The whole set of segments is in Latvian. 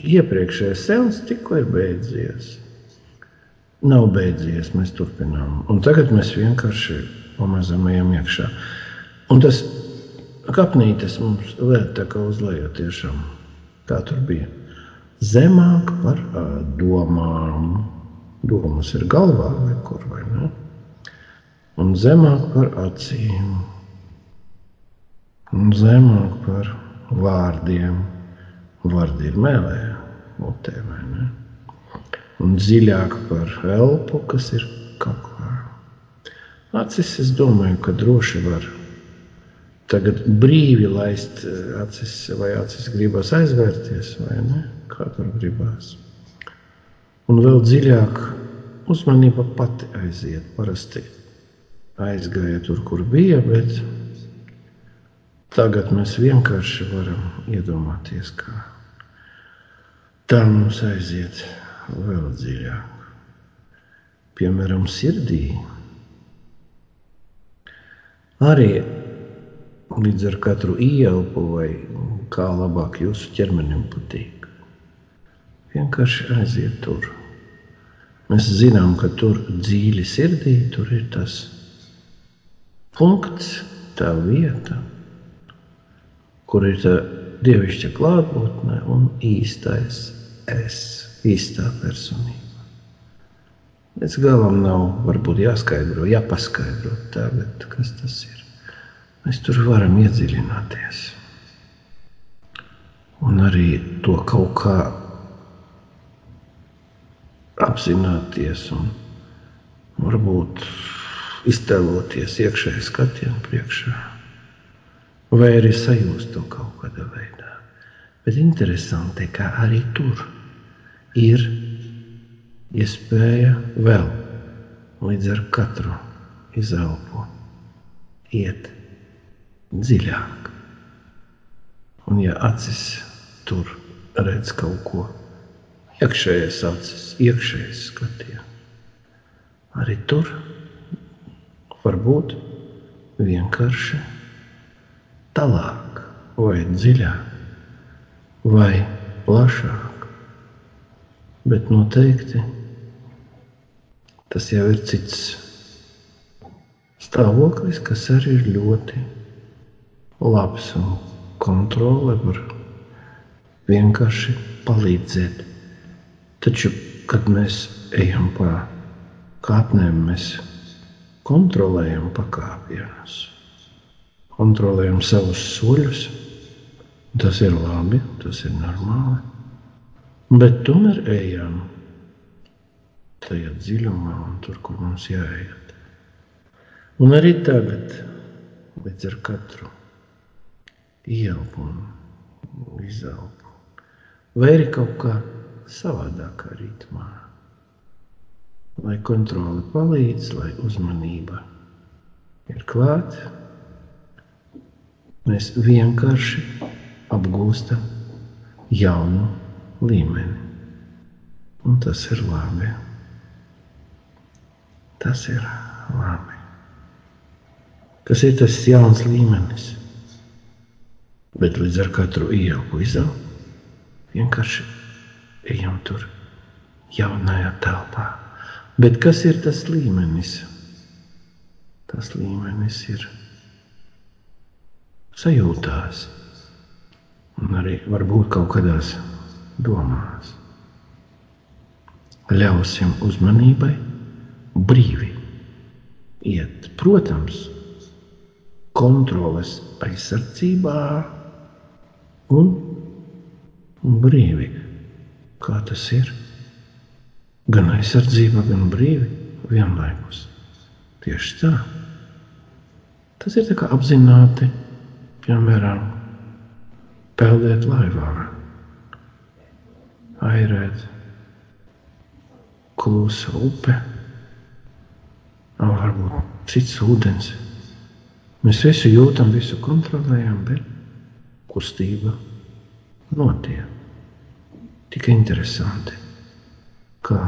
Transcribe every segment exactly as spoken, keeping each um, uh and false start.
iepriekšējais seans tikko ir beidzies. Nav beidzies, mēs turpinām. Un tagad mēs vienkārši pamazam ejam iekšā. Un tas kapnītes mums liet tā kā uz leju tiešām. Kā tur bija? Zemāk par domām. Domas ir galvā vai kur, vai ne? Un zemāk par acīm. Un zemāk par vārdiem. Vārdi ir mēlē, mutē, vai ne? Un dziļāk par elpu, kas ir kaklā. Acis, es domāju, ka droši var tagad brīvi laist acis, vai acis gribas aizvērties, vai ne? Kā tur gribās. Un vēl dziļāk uzmanība pati aiziet. Parasti aizgāja tur, kur bija, bet tagad mēs vienkārši varam iedomāties, kā tā mums aiziet vēl dziļāk. Piemēram, sirdī. Arī līdz ar katru ieelpu vai kā labāk jūsu ķermenim patīk. Vienkārši aiziet tur. Mēs zinām, ka tur dziļi sirdī, tur ir tas punkts, tā vieta, kur ir tā dievišķa klātbūtne un īstais es, īstā personība. Līdz galam nav varbūt jāskaidro, jāpaskaidro tagad, kas tas ir. Mēs tur varam iedziļināties. Un arī to kaut kā apzināties un varbūt iztēloties iekšēji skatienu priekšā. Vai arī sajūst to kaut kādā veidā. Bet interesanti, ka arī tur ir iespēja vēl līdz ar katru izelpu iet dziļāk. Un ja acis tur redz kaut ko, iekšējais acis, iekšējais skatiens, arī tur var būt vienkārši tālāk, vai dziļāk, vai plašāk. Bet noteikti tas jau ir cits stāvoklis, kas arī ir ļoti labs un kontrole var vienkārši palīdzēt. Taču, kad mēs ejam pa kāpnēm, mēs kontrolējam pakāpienus, kontrolējam savus soļus. Tas ir labi, tas ir normāli. Bet tomēr ejam tajā dziļumā un tur, kur mums jāiet. Un arī tagad, līdz ar katru ieelpu un izelpu, vai arī kaut kā savādākā ritmā, lai kontrole palīdz, lai uzmanība ir klāt, mēs vienkārši apgūstam jaunu līmeni. Un tas ir labi. Tas ir labi. Kas ir tas jauns līmenis? Bet līdz ar katru ieelpu izelpu vienkārši ejam tur jaunajā telpā. Bet kas ir tas līmenis? Tas līmenis ir sajūtās un arī varbūt kaut kādās domās. Ļausim uzmanībai brīvi iet, protams, kontroles aizsardzībā un brīvi. Kā tas ir? Gan aizsardzība, gan brīvi vienlaikus. Tieši tā. Tas ir tā kā apzināti, piemēram, peldēt laivā, airēt klusa upe, un varbūt cits ūdens. Mēs visu jūtam, visu kontrolējam, bet kustība notiek. Tikai interesanti, kā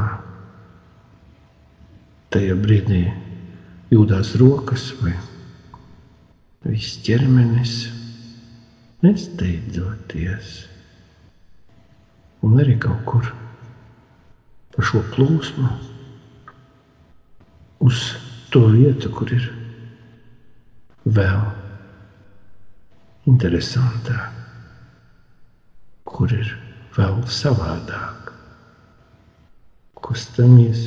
tajā brīdī jūtās rokas vai viss ķermenis, nesteidzoties, Un arī kaut kur pa šo plūsmu uz to vietu, kur ir vēl interesantāk, kur ir vēl savādāk. Kustamies,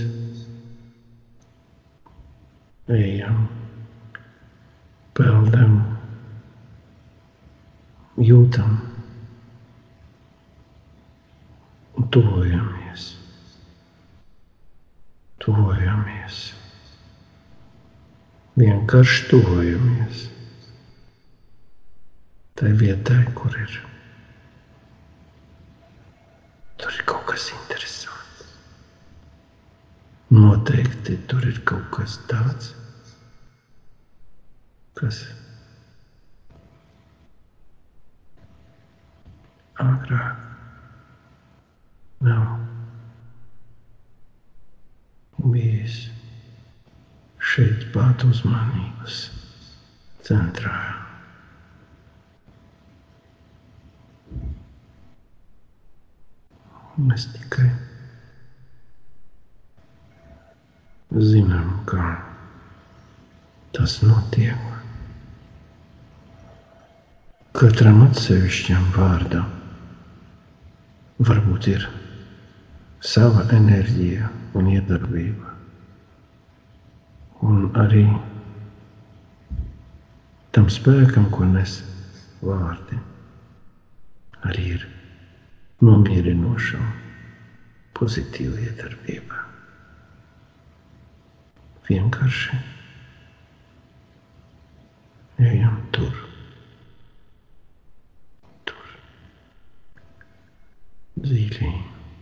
ejam, peldam, jūtam un tuvojamies, tuvojamies, vienkārši tuvojamies tai vietai, kur ir. Tur ir kaut kas interesants. Noteikti tur ir kaut kas tāds, kas agrāk nav bijis šeit pat uzmanības centrā. Mēs tikai zinām, kā tas notiek. Katram atsevišķam vārdam varbūt ir sava enerģija un iedarbība. Un arī tam spēkam, ko nes vārdi, arī ir nomierinoša, pozitīva iedarbība. Vienkārši ejam tur, tur, dziļi.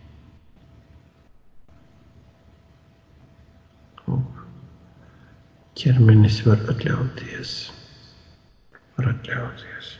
Ķermenis var atļauties, var atļauties.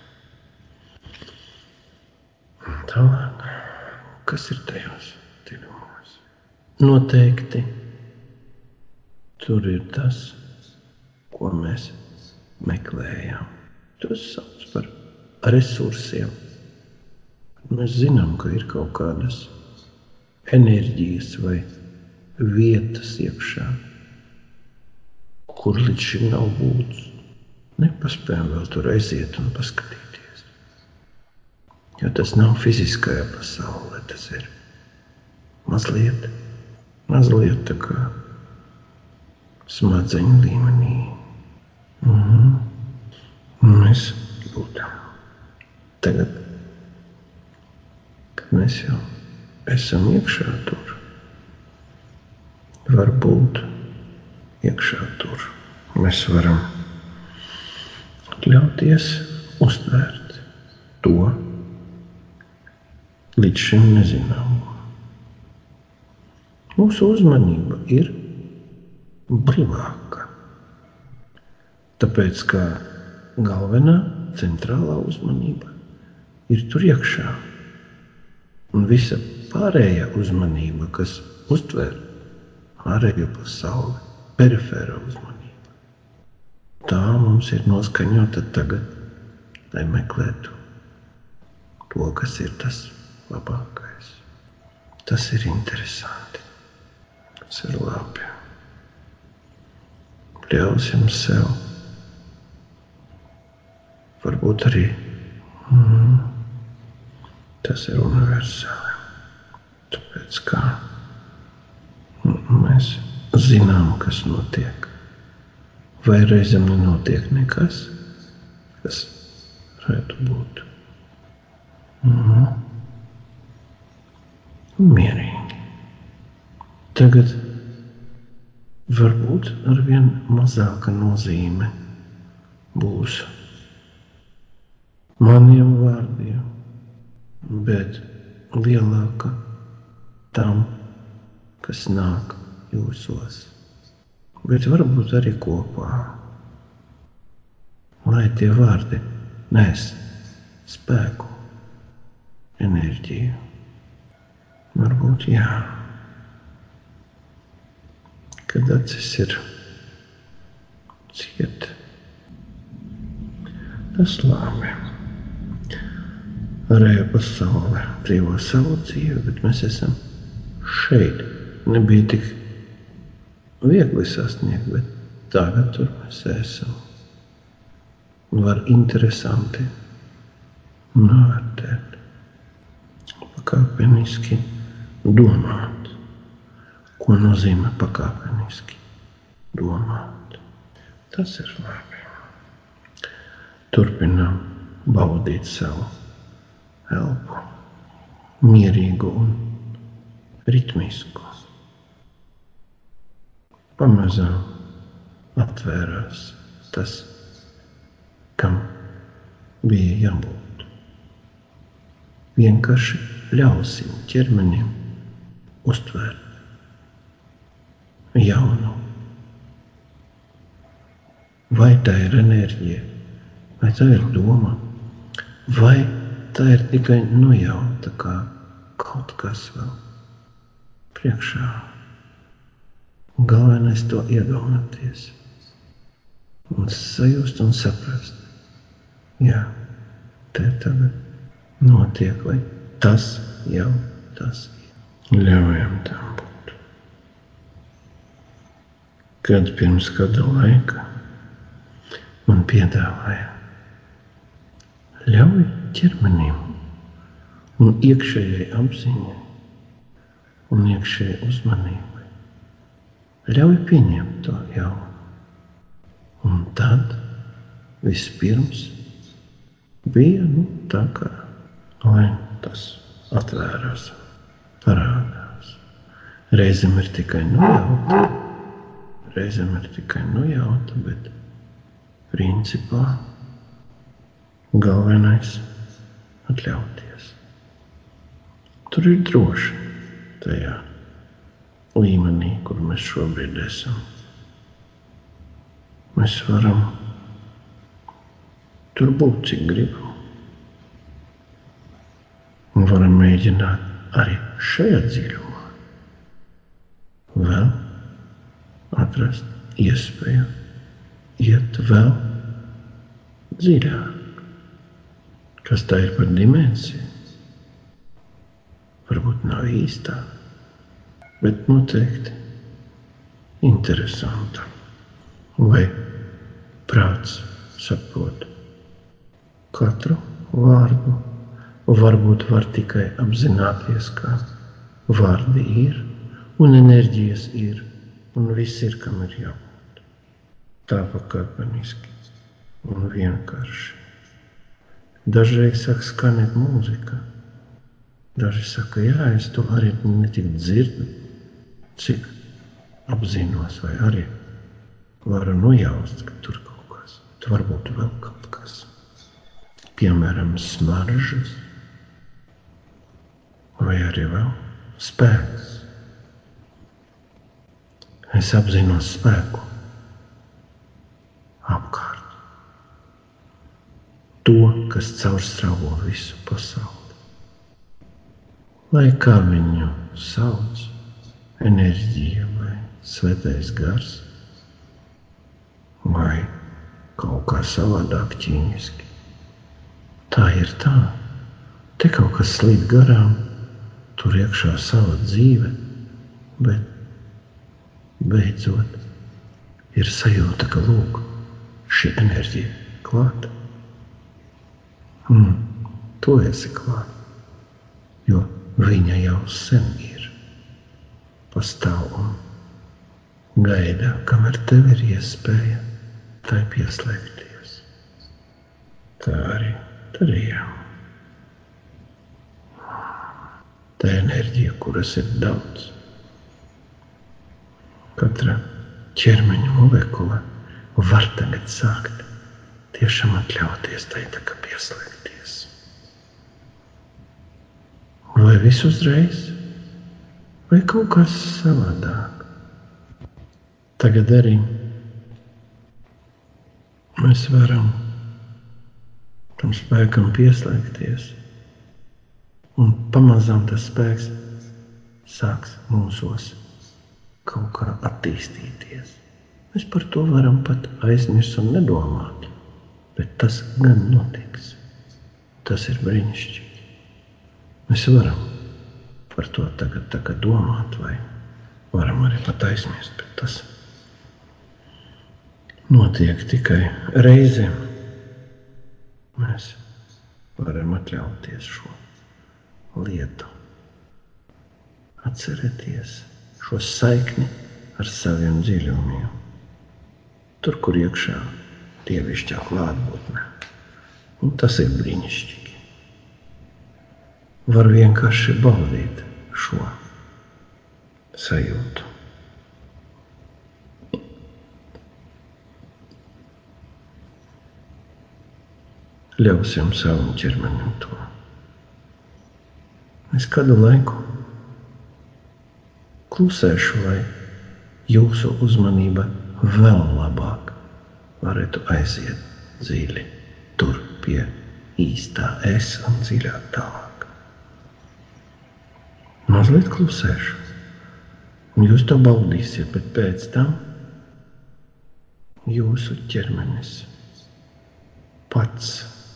Tālāk, kas ir tajos dziļumos? Noteikti tur ir tas, ko mēs meklējam. Tas sauc par resursiem. Mēs zinām, ka ir kaut kādas enerģijas vai vietas iekšā, kur līdz šim nav būtis. Nepaspējam vēl tur aiziet un paskatīties. Jo tas nav fiziskajā pasaulē, tas ir mazliet, mazliet tā kā smadzeņu līmenī. Mhm. Mēs būtam. Tagad, kad mēs jau esam iekšā tur, varbūt iekšā tur, mēs varam atļauties uztvērt to līdz šim nezinām. Mūsu uzmanība ir brīvāka, tāpēc, ka galvenā centrālā uzmanība ir tur iekšā. Un visa pārējā uzmanība, kas uztver ārējo pasauli, perifēra uzmanība, tā mums ir noskaņota tagad, lai meklētu to, kas ir tas labākais. Tas ir interesanti. Tas ir labi. Ļausim sev. Varbūt arī mm, tas ir universāli. Tāpēc kā mēs zinām, kas notiek. Vai reizēm nenotiek nekas, kas varētu būt. Mm. Mierīgi. Tagad varbūt arvien mazāka nozīme būs maniem vārdiem, bet lielāka tam, kas nāk jūsos. Bet varbūt arī kopā, lai tie vārdi nes spēku, enerģiju. Varbūt jā. Kad acis ir ciet, tas labi. Ārējā pasaule dzīvo savu dzīvi, bet mēs esam šeit. Nebija tik viegli sasniegt, bet tagad tur mēs esam. Var interesanti novērtēt, pakāpeniski domāt. Ko nozīmē pakāpeniski domāt? Tas ir labi. Turpinām baudīt savu elpu, mierīgu un ritmisku. Pamazām atvērās tas, kam bija jābūt. Vienkārši ļausim ķermenim uztvērt jaunu. Vai tā ir enerģija, vai tā ir doma, vai tā ir tikai nojauta, kā kaut kas vēl priekšā. Galvenais to iedomāties un sajust un saprast. Jā, te tagad notiek, vai tas jau tas ir. Ļaujam tam būt. Kad pirms kāda laika man piedāvāja ļauj ķermenim un iekšējai apziņai un iekšējai uzmanībai. Ļauj pieņemt to jaunu. Un tad vispirms bija, nu, tā kā, lai tas atvērās, parādās. Reizēm ir tikai nojauta, reizēm ir tikai nojauta, bet principā galvenais atļauties. Tur ir droši tajā līmenī, kur mēs šobrīd esam. Mēs varam tur būt, cik gribam. Un varam mēģināt arī šajā dziļumā vēl atrast iespēju iet vēl dziļāk. Kas tā ir par dimensiju? Varbūt nav īstā, bet noteikti interesanta. Vai prāts saprot katru vārdu, varbūt var tikai apzināties, ka vārdi ir, un enerģijas ir, un viss ir, kam ir jābūt. Tā pakāpeniski un vienkārši. Dažreiz saka skanēt mūzika. Daži saka, jā, es to arī ne tik dzirdu, cik apzinos, vai arī varu nojaust, ka tur kaut kas, tur varbūt vēl kaut kas. Piemēram, smaržas, vai arī vēl spēks. Es apzinos spēku apkārt. To, kas caurstrāvo visu pasauli. Lai kā viņu sauc, enerģija vai svētais gars, vai kaut kā savādāk ķīmiski. Tā ir tā. Te kaut kas slīd garām, tur iekšā sava dzīve, bet beidzot ir sajūta, ka lūk, šī enerģija klāta. Mm, tu esi klāt, jo viņa jau sen ir, pastāv un gaida, kamēr tev ir iespēja tai pieslēgties. Tā arī darījām. Tā enerģija, kuras ir daudz. Katra ķermeņa molekula var tagad sākt tiešām atļauties tai tā kā pieslēgties. Vai viss uzreiz, vai kaut kas savādāk. Tagad arī mēs varam tam spēkam pieslēgties, un pamazām tas spēks sāks mūsos kaut kā attīstīties. Mēs par to varam pat aizmirst un nedomāt, bet tas gan notiks. Tas ir brīnišķīgi. Mēs varam par to tagad, tagad domāt, vai varam arī pat aizmirst, bet tas notiek tikai reizi. Mēs varam atļauties šo lietu, atcerēties šo saikni ar saviem dziļumiem, tur, kur iekšā dievišķā klātbūtne. Un tas ir brīnišķīgi. Var vienkārši baudīt šo sajūtu. Ļausim savam ķermenim to. Es kādu laiku klusēšu, lai jūsu uzmanība vēl labāk varētu aiziet dziļi tur pie īstā es un dziļāk tālāk. Mazliet klusēšu, un jūs to baudīsiet, bet pēc tam jūsu ķermenis pats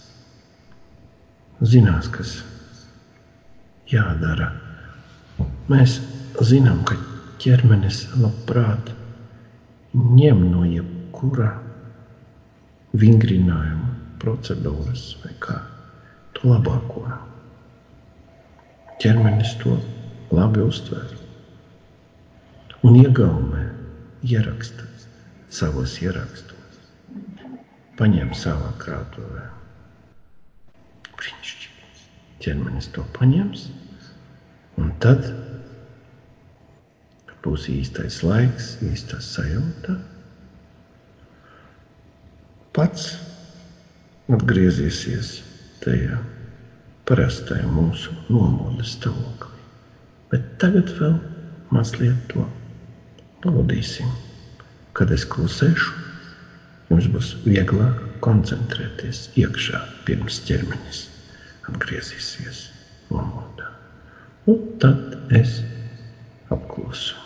zinās, kas jādara. Mēs zinām, ka ķermenis labprāt ņem no jebkura vingrinājuma, procedūras vai kā to labāko. Ķermenis to labi uztver un iegaumē, ieraksta savos ierakstos, paņem savā krātuvē. Brīnišķīgi. Ķermenis to paņems, un tad būs īstais laiks, īstā sajūta. Pats atgriezīsies tajā parastajā mūsu nomodas stāvoklī. Bet tagad vēl mazliet to baudīsim. Kad es klusēšu, jums būs vieglāk koncentrēties iekšā, pirms ķermenis atgriezīsies nomodā. Un tad es apklusu.